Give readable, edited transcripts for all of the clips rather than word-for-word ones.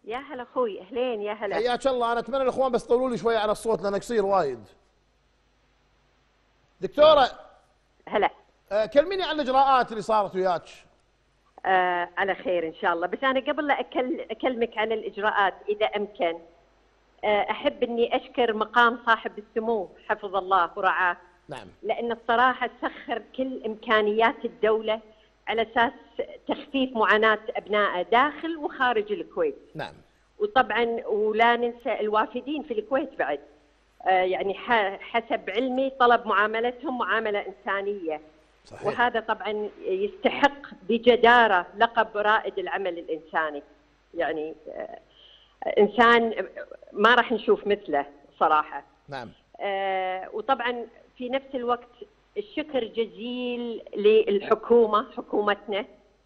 يا هلا اخوي، اهلين يا هلا. حياك الله. انا اتمنى الاخوان بس طولوا لي شويه على الصوت لانه قصير وايد. دكتوره هلا. كلميني عن الاجراءات اللي صارت وياك. على خير ان شاء الله، بس انا قبل لا اكلمك عن الاجراءات اذا امكن، احب اني اشكر مقام صاحب السمو حفظ الله ورعاه. نعم. لان الصراحه سخر كل امكانيات الدوله على اساس تخفيف معاناه ابنائه داخل وخارج الكويت. نعم. وطبعا ولا ننسى الوافدين في الكويت بعد. يعني حسب علمي طلب معاملتهم معامله انسانيه. صحيح. وهذا طبعا يستحق بجداره لقب رائد العمل الانساني. يعني انسان ما راح نشوف مثله صراحه. نعم. وطبعا في نفس الوقت الشكر جزيل للحكومه، حكومتنا،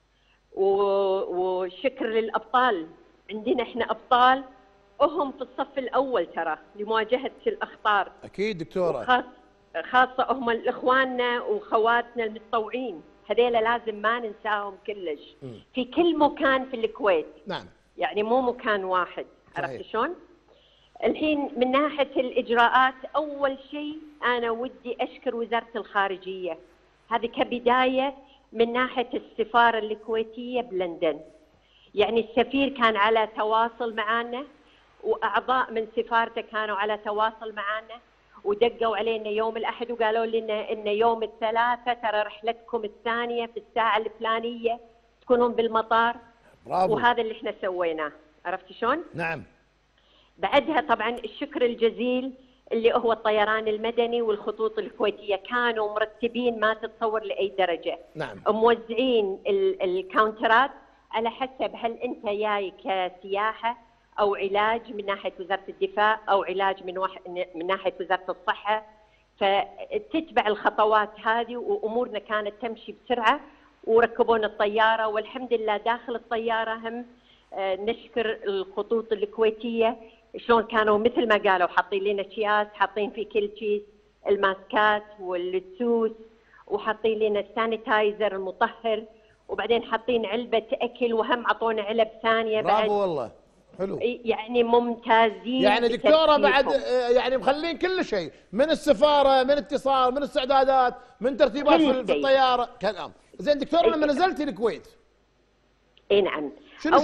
وشكر للابطال. عندنا احنا ابطال وهم في الصف الاول ترى لمواجهه الاخطار. اكيد دكتوره. خاصه هم اخواننا وخواتنا المتطوعين، هذيلا لازم ما ننساهم كلش. في كل مكان في الكويت. نعم. يعني مو مكان واحد. صحيح. عرفت شلون؟ الحين من ناحيه الاجراءات، اول شيء انا ودي اشكر وزاره الخارجيه، هذه كبدايه من ناحيه السفاره الكويتيه بلندن. يعني السفير كان على تواصل معنا، واعضاء من سفارته كانوا على تواصل معنا، ودقوا علينا يوم الاحد وقالوا لنا ان يوم الثلاثاء ترى رحلتكم الثانيه في الساعه الفلانيه تكونون بالمطار. برافو. وهذا اللي احنا سويناه. عرفت شلون؟ نعم. بعدها طبعا الشكر الجزيل اللي هو الطيران المدني والخطوط الكويتيه، كانوا مرتبين ما تتصور لاي درجه. نعم. موزعين الكاونترات على حسب هل انت جاي كسياحه او علاج من ناحيه وزاره الدفاع او علاج من ناحيه وزاره الصحه. فتتبع الخطوات هذه، وامورنا كانت تمشي بسرعه، وركبونا الطياره والحمد لله. داخل الطياره هم نشكر الخطوط الكويتيه شلون كانوا مثل ما قالوا حاطين لنا اكياس، حاطين في كل كيس الماسكات والسوس، وحاطين لنا السانيتايزر المطهر، وبعدين حاطين علبه اكل، وهم عطونا علب ثانيه بعد. برافو والله. حلو. يعني ممتازين. يعني دكتوره بعد يعني مخلين كل شيء، من السفاره، من اتصال، من استعدادات، من ترتيبات في الطياره، كلام. زين دكتوره لما نزلتي الكويت. اي نعم.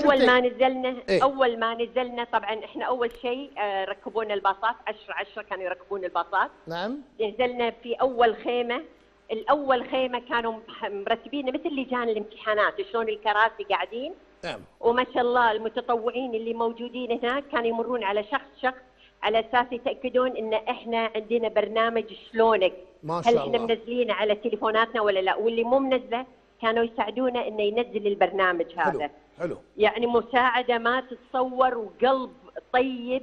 اول ما نزلنا طبعا احنا اول شيء ركبونا الباصات 10 كانوا يركبون الباصات. نعم. نزلنا في اول خيمه. الاول خيمه كانوا مرتبين مثل لجان الامتحانات، شلون الكراسي قاعدين. نعم. وما شاء الله المتطوعين اللي موجودين هناك كانوا يمرون على شخص على اساس يتاكدون ان احنا عندنا برنامج شلونك. ما شاء الله. هل احنا منزلين على تليفوناتنا ولا لا، واللي مو منزله كانوا يساعدونا انه ينزل البرنامج هذا. حلو. يعني مساعده ما تتصور، وقلب طيب،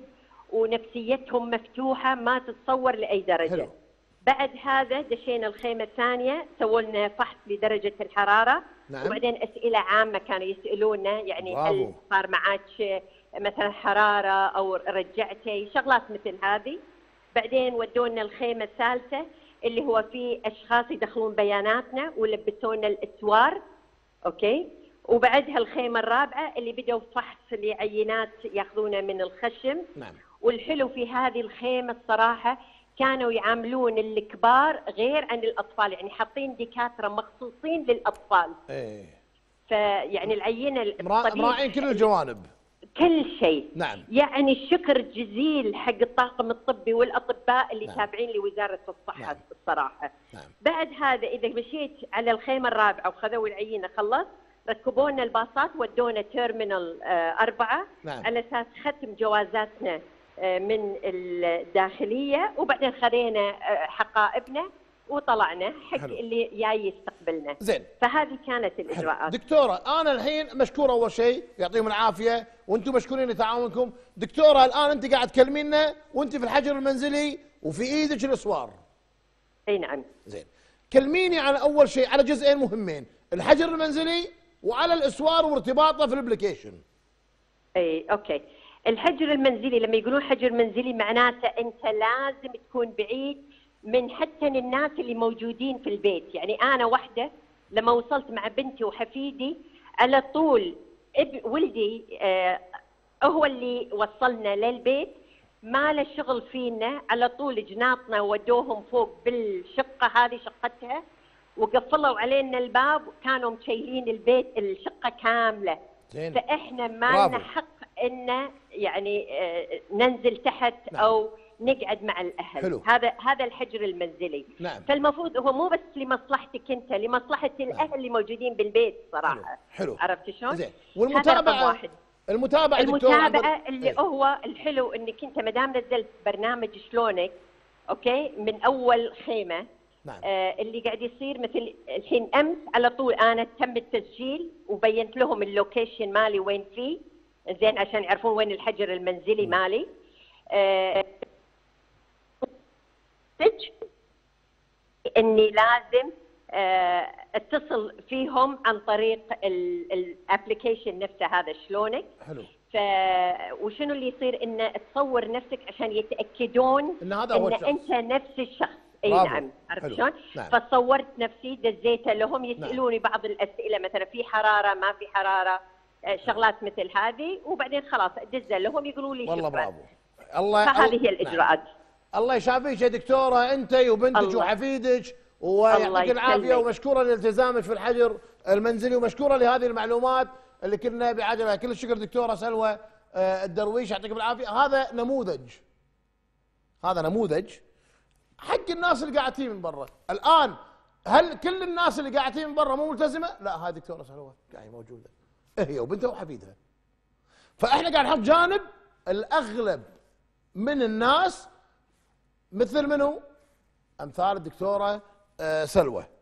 ونفسيتهم مفتوحه ما تتصور لاي درجه. حلو. بعد هذا دشينا الخيمه الثانيه، سووا لنا فحص لدرجه الحراره. نعم. وبعدين اسئله عامه كانوا يسالونا، يعني هل صار معك مثلا حراره او رجعتي، شغلات مثل هذه. بعدين ودونا الخيمه الثالثه اللي هو فيه اشخاص يدخلون بياناتنا ولبسونا الاسوار. اوكي. وبعدها الخيمه الرابعه اللي بدأوا فحص لعينات ياخذونها من الخشم. نعم. والحلو في هذه الخيمه الصراحه كانوا يعاملون الكبار غير عن الاطفال، يعني حاطين دكاتره مخصوصين للاطفال. ايه. فيعني العينه مراعين كل الجوانب. كل شيء. نعم. يعني الشكر جزيل حق الطاقم الطبي والاطباء اللي نعم. تابعين لوزاره الصحه. نعم. الصراحه. نعم. بعد هذا اذا مشيت على الخيمه الرابعه وخذوا العينه خلص، ركبونا الباصات ودونا تيرمينال 4. نعم. على اساس ختم جوازاتنا من الداخليه، وبعدين خذينا حقائبنا وطلعنا حق حلو. اللي جاي يستقبلنا. زين. فهذه كانت الاجراءات. دكتوره انا الحين مشكور اول شيء، يعطيهم العافيه، وانتم مشكورين لتعاونكم. دكتوره الان انت قاعد تكلمينا وانت في الحجر المنزلي وفي ايدك الاسوار. اي نعم. زين. كلميني عن اول شيء على جزئين مهمين، الحجر المنزلي وعلى الاسوار وارتباطه في الابلكيشن. اي اوكي. الحجر المنزلي لما يقولون حجر منزلي معناته انت لازم تكون بعيد من حتى الناس اللي موجودين في البيت. يعني انا واحده لما وصلت مع بنتي وحفيدي على طول ولدي هو اللي وصلنا للبيت، ما له شغل فينا، على طول جناطنا ودوهم فوق بالشقه هذه شقتها، وقفلوا علينا الباب، وكانوا مشيلين البيت الشقه كامله. زين. فاحنا ما لنا حق ان يعني ننزل تحت او نقعد مع الاهل. حلو. هذا الحجر المنزلي. نعم. فالمفروض هو مو بس لمصلحتك انت، لمصلحه الاهل اللي موجودين بالبيت صراحه. حلو. عرفت شلون؟ زين. والمتابعه، المتابعه اللي هو الحلو انك انت ما دام نزلت برنامج شلونك، اوكي، من اول خيمه. نعم. اللي قاعد يصير مثل الحين امس على طول انا تم التسجيل وبينت لهم اللوكيشن مالي وين فيه، زين، عشان يعرفون وين الحجر المنزلي مالي. اني لازم اتصل فيهم عن طريق الابلكيشن نفسه هذا شلونك. حلو. وشنو اللي يصير انه تصور نفسك عشان يتاكدون ان هذا هو الشخص، انت نفس الشخص. اي نعم، عرفت شلون؟ نعم. فصورت نفسي دزيته لهم، يسالوني بعض الاسئله مثلا في حراره ما في حراره، شغلات مثل هذه، وبعدين خلاص ادزه لهم يقولوا لي والله شكرا. برافو. الله. فهذه هي الاجراءات. نعم. الله يشافيك يا دكتوره انت وبنتك وحفيدك، ويعطيك العافيه، ومشكوره لالتزامك في الحجر المنزلي، ومشكوره لهذه المعلومات اللي كنا بحاجه لها. كل الشكر دكتوره سلوى الدرويش، يعطيكم العافيه. هذا نموذج حق الناس اللي قاعدين من برا. الان هل كل الناس اللي قاعدين من برا مو ملتزمه؟ لا، هذه دكتوره سلوى قاعده موجوده، هي وبنتها وحفيدها. فاحنا قاعد نحط جانب الاغلب من الناس مثل منو؟ امثال الدكتوره سلوى.